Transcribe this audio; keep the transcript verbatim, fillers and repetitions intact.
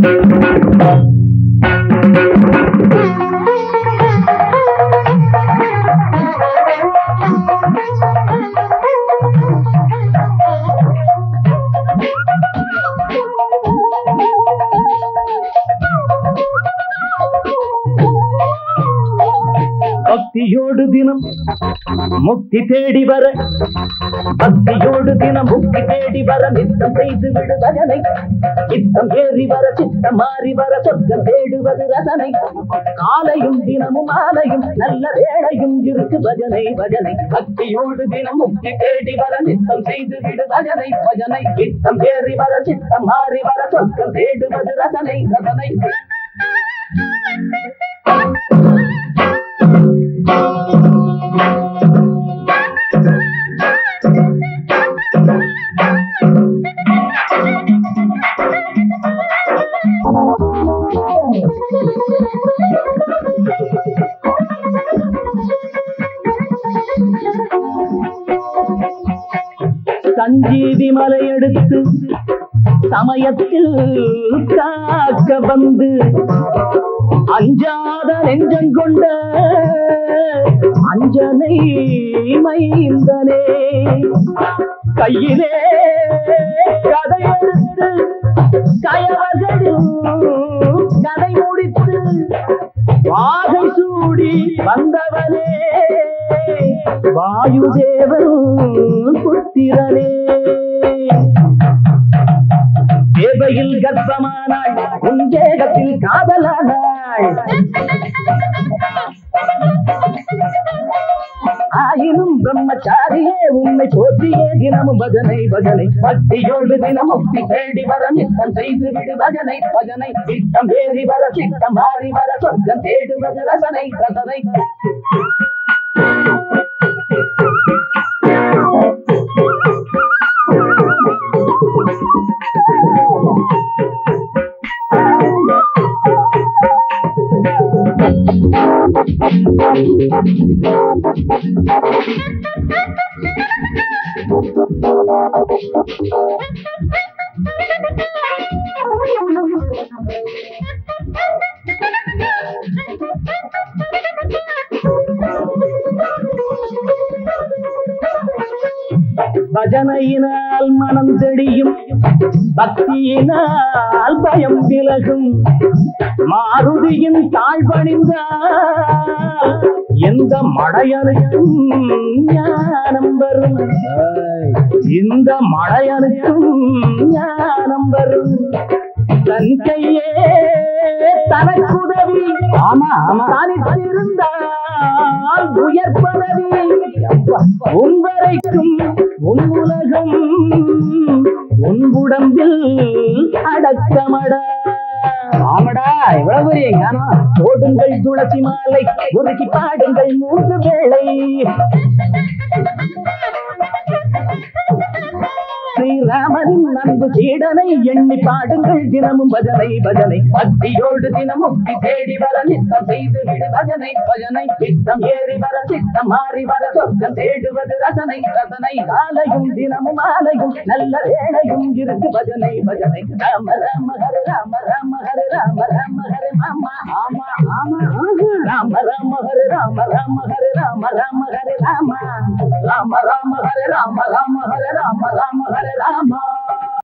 பக்தியோடு தினம் முக்தி தேடி வர பக்தியோடு தினம் முக்தி தேடி வர நித்தம் செய்து விடு பஜனை சித்தம் ஏறி வர சித்தம் மாறி வர சொர்க்கம் தேடுவது ரசனை காலையும் தினமும் மாலையும் நல்ல வேளையும் இருக்கு பஜனை பஜனை பக்தியோடு தினம் முக்தி தேடி வர நித்தம் செய்து விடு பஜனை பஜனை சித்தம் ஏறி வர சித்தம் மாறி வர சொர்க்கம் தேடுவது ரசனை ரசனை சஞ்சீவி மலை எடுத்து சமயத்தில் காக்க வந்து அஞ்சாத நெஞ்சங்கொண்ட அஞ்சனை மைந்தனே கையிலே கதையெடுத்து கயவர்களும் கதை முடித்து வாகை சூடி வந்தவனே வாயுதேவன் புத்திரனே தேவையில் கர்ப்பமானாள் உன் தேகத்தில் காதலானாள் ஆயினும் பிரம்மச்சாரியே உன்னை போற்றியே தினமும் பஜனை பஜனை பக்தியோடு தினம் முக்தி தேடி வர நித்தம் செய்து விடு பஜனை பஜனை சித்தம் ஏறி வர சித்தம் மாறி வர சொர்க்கம் தேடுவது ரசனை ரசனை பஜனையினால் மனம் தெளியும் பக்தியினால் பயம் விலகும் மாருதியின் தாழ்வணிந்தால் எந்த மடையனுக்கும் ஞானம் வரும் இந்த மடையனுக்கும் ஞானம் வரும் தன் கையே தனக்குதவி ஆமா ஆமா தனித்திருந்தால் உயர் பதவி உன்வரைக்கும் உன் உலகம் உன் உடம்பில் அடக்கமடா ஆமடா எவ்வளவு பெரிய ஞானம் ஓடுங்கள் துளசி மாலை உருக்கி பாடுங்கள் மூன்று வேளை ஸ்ரீராமனின் அன்பு சீடனை எண்ணி பாடுங்கள் தினமும் பஜனை பஜனை பக்தியோடு தினம் முக்தி தேடி வர நித்தம் செய்து விடு பஜனை பஜனை சித்தம் ஏறி வர சித்தம் மாறி வர சொர்க்கம் தேடுவது ரசனை ரசனை காலையும் தினமும் மாலையும் நல்ல வேளையும் இருக்கு பஜனை பஜனை ராம ராம ஹரே ராம ராம ஹரே ராம ராம ஹரே மாமா ஆமா ஆமா ராம ராம ஹரே ராம ராம ஹரே ராம ராம ஹரே ராம ராம ராம ஹரே ராம ராம ஹரே ராம ராம ஹரே ராம